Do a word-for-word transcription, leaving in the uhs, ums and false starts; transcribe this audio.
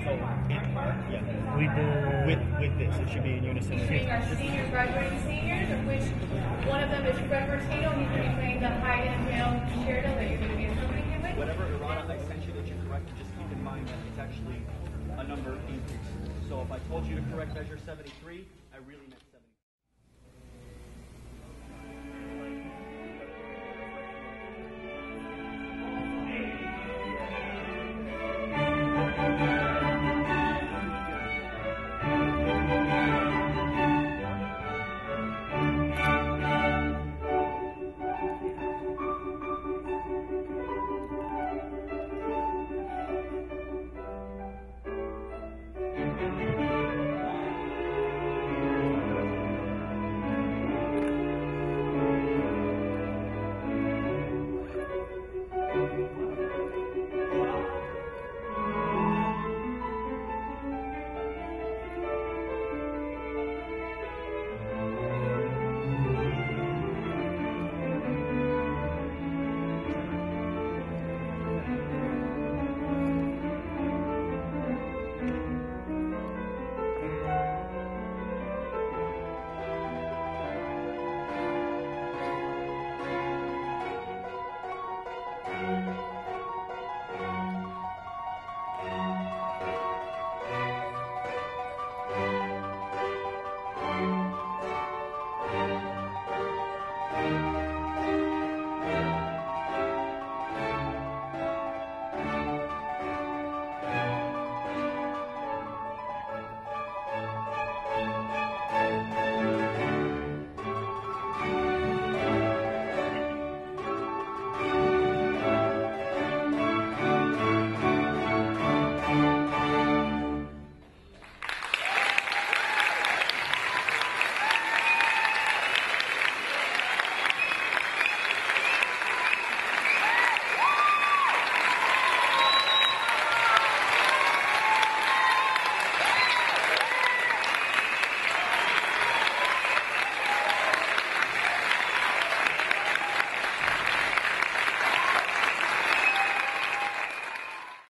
So in part, yeah. With the With with this, it should be in unison. Being our seniors, graduating seniors, of which one of them is Fred Bertino. He's going to be playing the high end male concerto that you're going to be accompanying him with. Whatever errata I sent you that you corrected, just keep in mind that it's actually a number increase. So if I told you to correct measure seventy-three, I really meant seventy.